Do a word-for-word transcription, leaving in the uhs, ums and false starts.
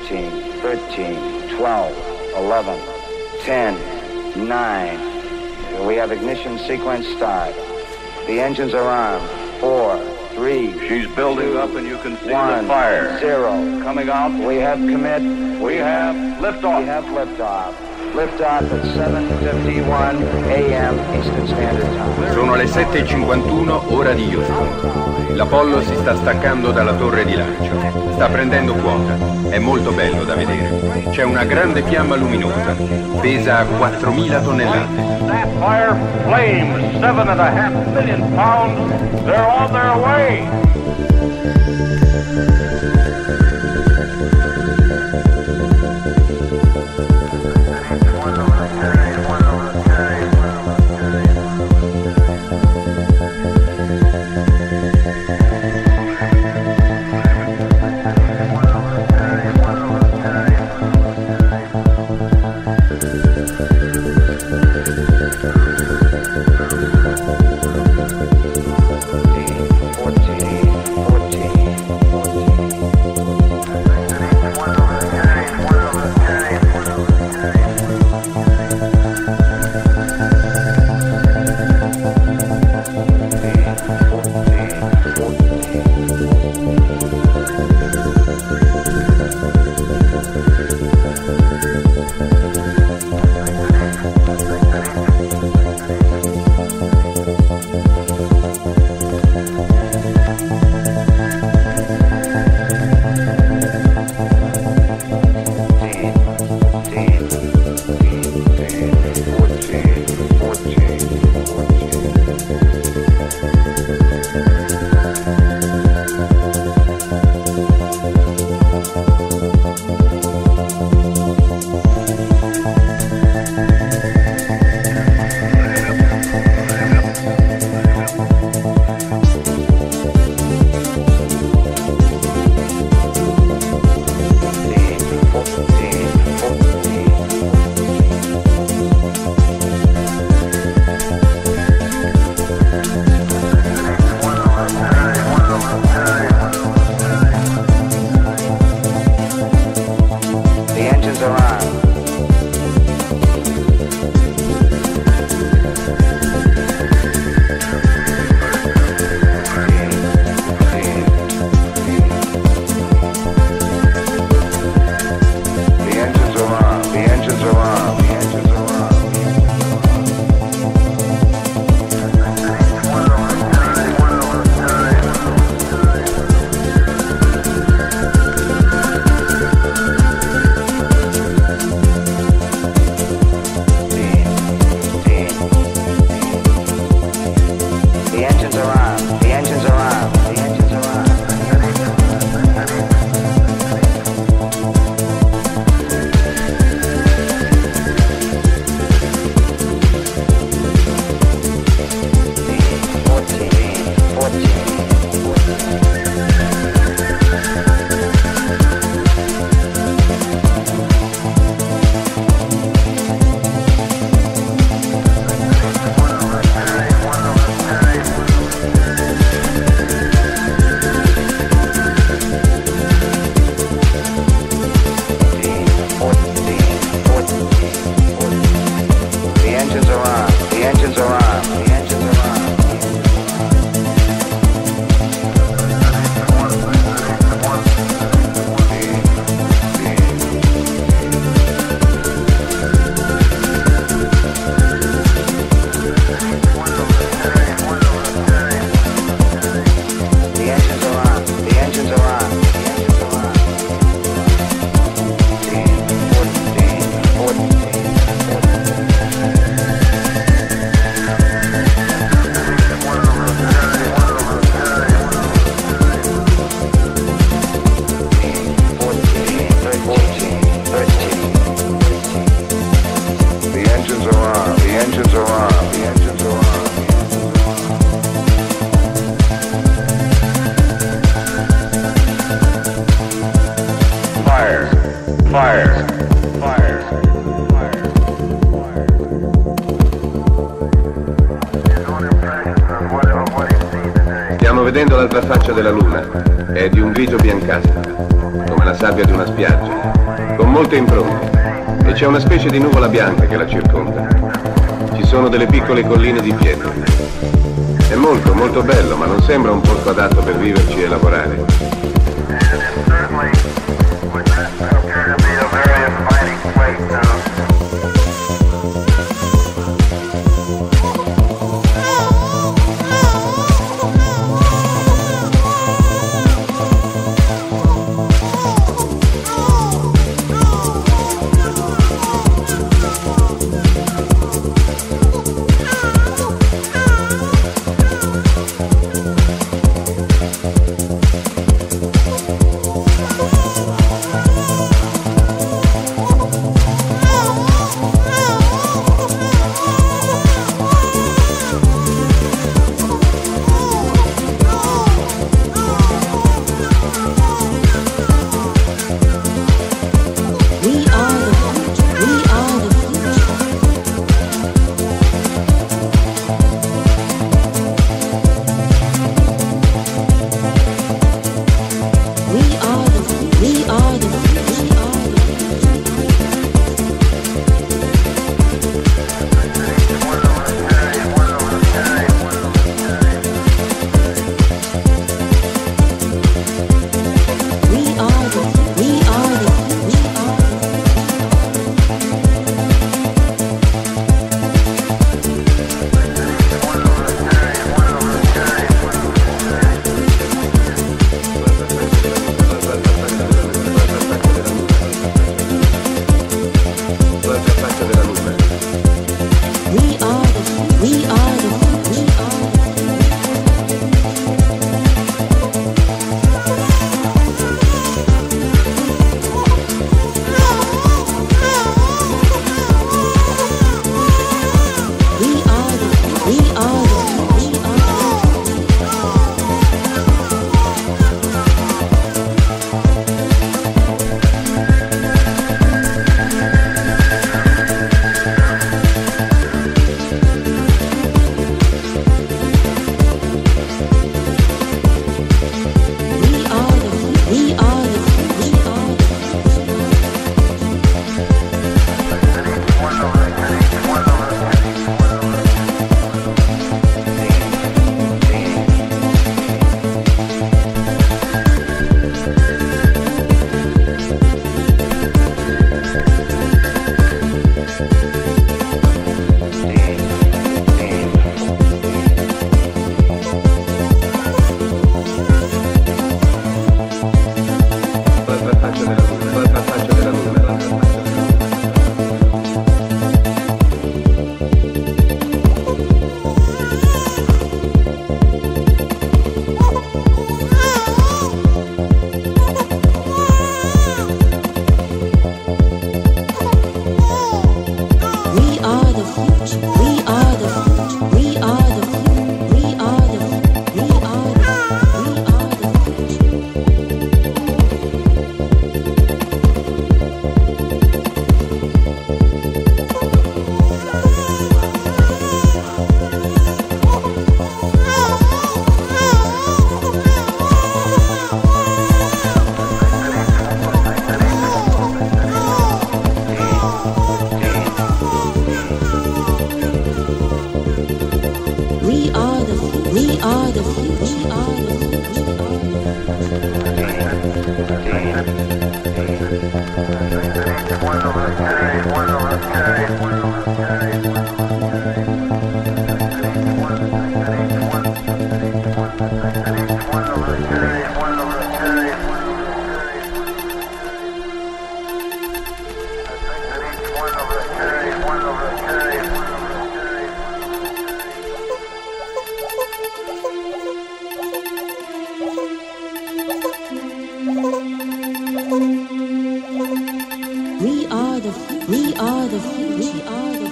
fourteen, thirteen, twelve, eleven, ten, nine. We have ignition sequence start. The engines are on. Four, three. She's building two, up and you can see one, the fire. Zero. Coming out. We have commit. We, We have liftoff. We have liftoff. Liftoff at seven fifty-one a m Eastern Standard Time. Sono le sette e cinquantuno ora di Houston. L'Apollo si sta staccando dalla torre di lancio. Sta prendendo quota. È molto bello da vedere. C'è una grande fiamma luminosa. Pesa quattromila tonnellate. Sapphire flames, seven and a half million pounds. They're on their way. Fire. Fire. Fire. Stiamo vedendo l'altra faccia della luna. È di un grigio biancastro. come la sabbia di una spiaggia, con molte impronte, e c'è una specie di nuvola bianca che la circonda. Ci sono delle piccole colline di pietra. È molto, molto bello, ma non sembra un posto adatto per viverci e lavorare. We are the, we are the, we are the